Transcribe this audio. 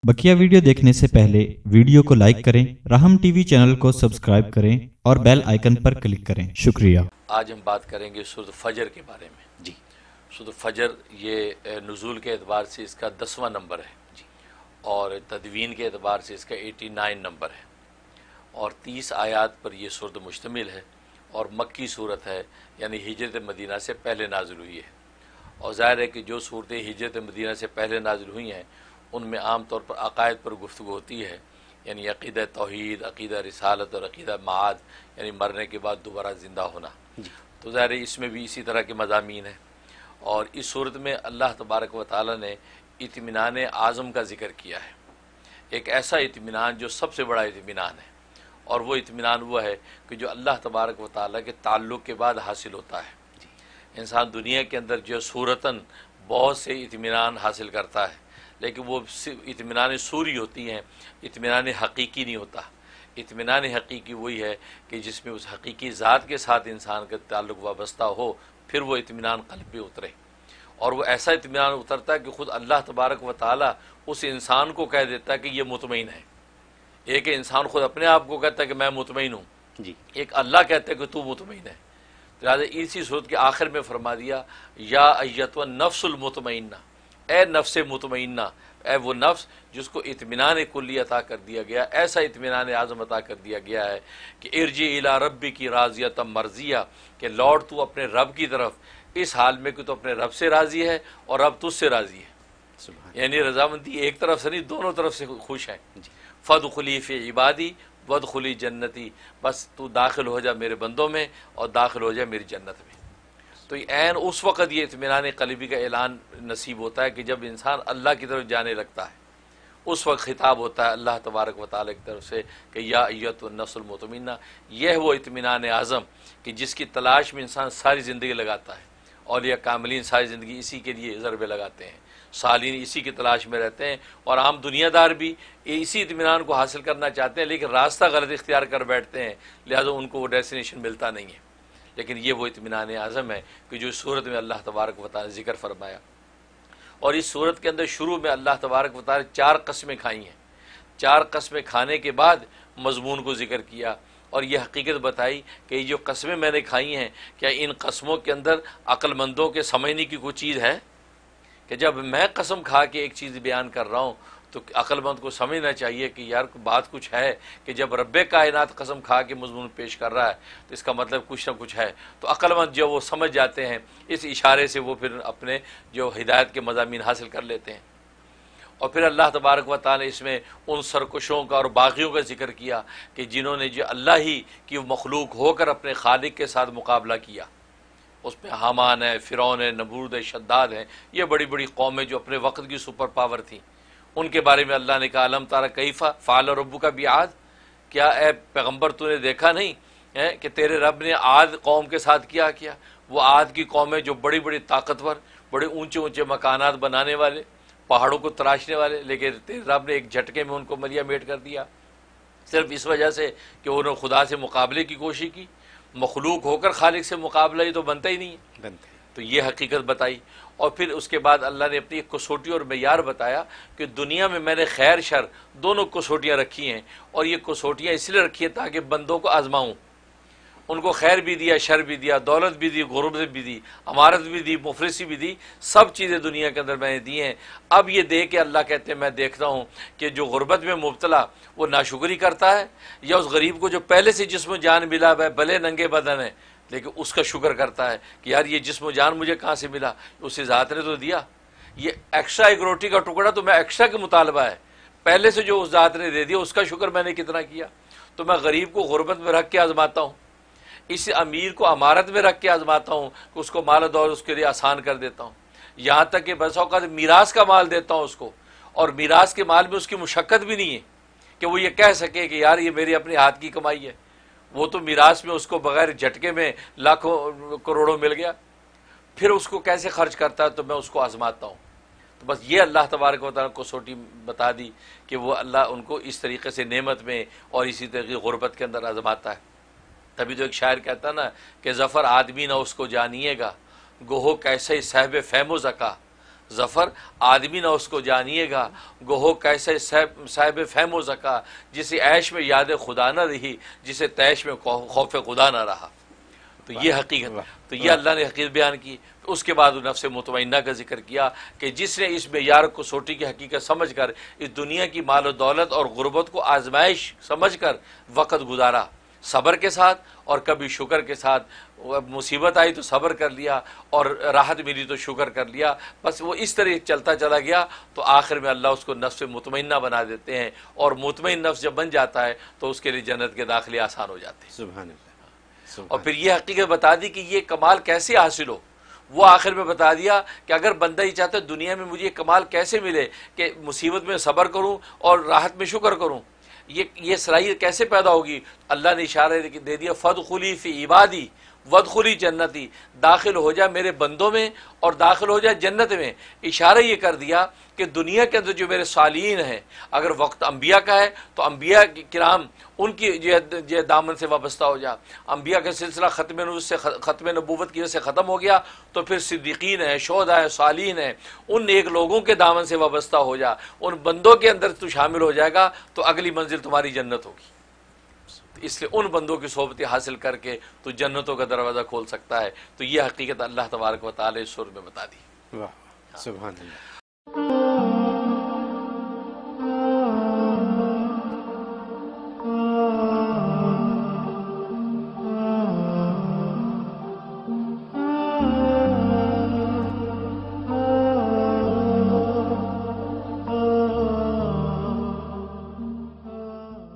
बकिया video देखने से पहले वीडियो को लाइक करें, राहम टीवी चैनल को सब्सक्राइब करें और बेल आइकन पर क्लिक करें। शुक्रिया। आज हम बात करेंगे सूरत फजर के बारे में। जी, सूरत फजर ये नुज़ूल के एतबार से इसका 10वां नंबर है जी, और तदवीन के एतबार से इसका 89 नंबर है, और 30 आयात पर यह सूरत मुश्तमिल है, और मक्की सूरत है, यानी हिजरत मदीना से पहले नाज़िल हुई है। और ज़ाहिर है कि जो सूरतें हिजरत मदीना से पहले नाज़िल हुई हैं उनमें आम तौर पर अक़ायद पर गुफ्तगू होती है, यानी अक़ीदा तौहीद, अक़ीदा रिसालत और अक़ीदा माद, यानी मरने के बाद दोबारा ज़िंदा होना। तो ज़ाहिर है इसमें भी इसी तरह के मज़ामीन हैं। और इस सूरत में अल्लाह तबारक व तआला ने इत्मीनान आज़म का ज़िक्र किया है, एक ऐसा इत्मीनान जो सबसे बड़ा इत्मीनान है, और वो इत्मीनान हुआ है कि जो अल्लाह तबारक व तआला के ताल्लुक़ के बाद हासिल होता है। इंसान दुनिया के अंदर जो सूरतन बहुत से इत्मीनान हासिल करता है, लेकिन वो इत्मीनान सूरी होती हैं, इत्मीनान हकीकी नहीं होता। इत्मीनान हकीकी वही है कि जिसमें उस हकीकी ज़ात के साथ इंसान का ताल्लुक़ वाबस्ता हो, फिर वो इत्मीनान क़ल्ब पे उतरे, और वो ऐसा इत्मीनान उतरता है कि ख़ुद अल्लाह तबारक व तआला उस इंसान को कह देता है कि ये मुतमईन है। एक इंसान ख़ुद अपने आप को कहता है कि मैं मुतमईन हूँ जी, एक अल्लाह कहता है कि तू मुतमईन है। लिहाजा इसी सूरत के आखिर में फरमा दिया, या अय्यतुन नफ्सुल मुतमइन्ना, ए नफ्स मुतमइन्ना, ए वो नफ्स जिसको इत्मीनान कुल्ली अता कर दिया गया, ऐसा इत्मीनान आज़म अता कर दिया गया है कि इरजी इला रब्बी की राज़ियतम मर्ज़िया, कि लौट तू अपने रब की तरफ इस हाल में कि तू अपने रब से राज़ी है और रब तुझसे राज़ी है। यानी रजामंदी एक तरफ से नहीं, दोनों तरफ से खुश है। फ़दख़ुली फ़ी इबादी वदख़ुली जन्नती, बस तू दाखिल हो जा मेरे बंदों में और दाखिल हो जा मेरी जन्नत में। तो ऐन उस वक़्त ये इत्मीनान क़ल्बी का ऐलान नसीब होता है कि जब इंसान अल्लाह की तरफ जाने लगता है, उस वक्त खिताब होता है अल्लाह तबारक व तआला की तरफ से कि या अय्यतुन नफ्सुल मुतमइन्ना। यह वो इत्मीनान आज़म कि जिसकी तलाश में इंसान सारी ज़िंदगी लगाता है, और यह कामिलीन सारी ज़िंदगी इसी के लिए ज़रबे लगाते हैं, सालीन इसी की तलाश में रहते हैं, और आम दुनियादार भी इसी इत्मीनान को हासिल करना चाहते हैं, लेकिन रास्ता गलत इख्तियार कर बैठते हैं, लिहाजा उनको वो डेस्टिनेशन मिलता नहीं है। लेकिन ये वो इत्मीनान आज़म है कि जो सूरत में अल्लाह तबारक व तआला ज़िक्र फरमाया। और इस सूरत के अंदर शुरू में अल्लाह तबारक व तआला 4 कस्में खाई हैं। 4 कस्में खाने के बाद मज़मून को ज़िक्र किया, और यह हकीकत बताई कि जो कस्में मैंने खाई हैं, क्या इन कस्मों के अंदर अक्लमंदों के समझने की कोई चीज़ है? कि जब मैं कसम खा के एक चीज़ बयान कर रहा हूँ तो अक्लमंद को समझना चाहिए कि यार बात कुछ है, कि जब रब्बे कायनात कसम खा के मज़मून पेश कर रहा है तो इसका मतलब कुछ ना कुछ है। तो अक्लमंद जो वो समझ जाते हैं, इस इशारे से वो फिर अपने जो हिदायत के मज़ामीन हासिल कर लेते हैं। और फिर अल्लाह तबारक व तआला ने इसमें उन सरकशों का और बागियों का जिक्र किया कि जिन्होंने जो अल्लाह ही की मखलूक होकर अपने खालिक के साथ मुकाबला किया। उसमें हामान है, फ़िरौन है, नमरूद है, शद्दाद हैं, ये बड़ी बड़ी कौमें जो अपने वक्त की सुपर पावर थी। उनके बारे में अल्लाह ने कहा अलम तारा कैफ़ा फ़अल रब्बुका बिआद, क्या ए पैगम्बर तूने देखा नहीं है कि तेरे रब ने आद कौम के साथ किया। वो आद की कौमें जो बड़ी बड़ी ताकतवर, बड़े ऊंचे ऊंचे मकानात बनाने वाले, पहाड़ों को तराशने वाले, लेकिन तेरे रब ने एक झटके में उनको मलिया मेट कर दिया, सिर्फ इस वजह से कि उन्होंने खुदा से मुकाबले की कोशिश की। मखलूक होकर खालिक से मुकाबला ही तो बनता ही नहीं है। तो ये हकीकत बताई, और फिर उसके बाद अल्लाह ने अपनी एक कसौटी और मेयार बताया कि दुनिया में मैंने खैर शर दोनों कसौटियाँ रखी हैं, और ये कसौटियाँ इसलिए रखी हैं ताकि बंदों को आजमाऊँ। उनको खैर भी दिया, शर भी दिया, दौलत भी दी, गुर्बत भी दी, अमारत भी दी, मुफलिसी भी दी, सब चीज़ें दुनिया के अंदर मैंने दी हैं। अब ये दे के अल्लाह कहते हैं मैं देखता हूँ कि जो गुर्बत में मुब्तला वो नाशुक्री करता है, या उस गरीब को जो पहले से जिस्म जान मिला है, भले नंगे बदन है लेकिन उसका शुक्र करता है कि यार ये जिस्म जान मुझे कहाँ से मिला, उस ज़ात ने तो दिया। ये एक्स्ट्रा एक रोटी का टुकड़ा तो मैं एक्स्ट्रा के मुतालबा है, पहले से जो उस ज़ात ने दे दिया उसका शुक्र मैंने कितना किया। तो मैं गरीब को गुर्बत में रख के आजमाता हूँ, इस अमीर को अमारत में रख के आजमाता हूँ कि उसको माल दौर उसके लिए आसान कर देता हूँ। यहाँ तक कि बस औक़ात मीरास का माल देता हूँ उसको, और मीरास के माल में उसकी मुशक्क़त भी नहीं है कि वो ये कह सके कि यार ये मेरे अपने हाथ की कमाई है। वो तो मीरास में उसको बगैर झटके में लाखों करोड़ों मिल गया, फिर उसको कैसे खर्च करता है तो मैं उसको आजमाता हूँ। तो बस ये अल्लाह तबारक व तआला को सोटी बता दी कि वो अल्लाह उनको इस तरीके से नेमत में और इसी तरीके गुर्बत के अंदर आजमाता है। तभी तो एक शायर कहता ना कि ज़फ़र आदमी ना उसको जानिएगा, गोहो कैसे सहब फ़हम ज़का, ظفر آدمی نہ اس کو جانیے گا، گوہو کیسے صاحب فہم و ذکا، جسے عیش میں یاد خدا نہ رہی، جسے تیش میں خوف خدا نہ رہا۔ تو یہ حقیقت، تو یہ اللہ نے حقیقت بیان کی۔ اس کے بعد نفس مطمئنہ کا ذکر کیا کہ جس نے اس معیار کو سوٹی کی حقیقت سمجھ کر اس دنیا کی مال و دولت اور غربت کو آزمائش سمجھ کر وقت گزارا صبر کے ساتھ، اور کبھی شکر کے ساتھ، مصیبت آئی تو صبر کر لیا اور راحت ملی تو شکر کر لیا، بس وہ اس طرح چلتا چلا گیا، تو آخر میں اللہ اس کو نفس مطمئنہ بنا دیتے ہیں، اور مطمئن نفس جب بن جاتا ہے تو اس کے لیے جنت کے داخلے آسان ہو جاتے ہیں۔ سبحان اللہ۔ اور پھر یہ حقیقت بتا دی کہ یہ کمال کیسے حاصل ہو، وہ آخر میں بتا دیا کہ اگر بندہ ہی چاہتا ہے دنیا میں مجھے یہ کمال کیسے ملے کہ مصیبت میں صبر کروں اور راحت میں شکر کروں، یہ صلاحیت کیسے پیدا ہوگی؟ اللہ نے اشارہ دے دیا، فادخلی فی عبادی وادخلی جنتی، داخل ہو جا میرے بندوں میں اور داخل ہو جا جنت میں۔ اشارہ یہ کر دیا کہ دنیا کے اندر جو میرے صالحین ہیں، اگر وقت انبیاء کا ہے تو انبیاء کرام ان کی جو دامن سے وابستہ ہو جا، انبیاء کا سلسلہ ختم نبوت کی وجہ سے ختم ہو گیا تو پھر صدیقین ہیں، شہداء ہیں، صالحین ہیں، ان نیک لوگوں کے دامن سے وابستہ ہو جا، ان بندوں کے اندر تو شامل ہو جائے گا تو اگلی منزل تمہاری جنت ہوگی۔ اس لیے ان بندوں کی صحبتیں حاصل کر کے تو جنتوں کا دروازہ کھول سکتا ہے۔ تو یہ حقیقت اللہ تبارک و تعالی اس سورہ میں بتا دی۔ واہ، سبحان اللہ۔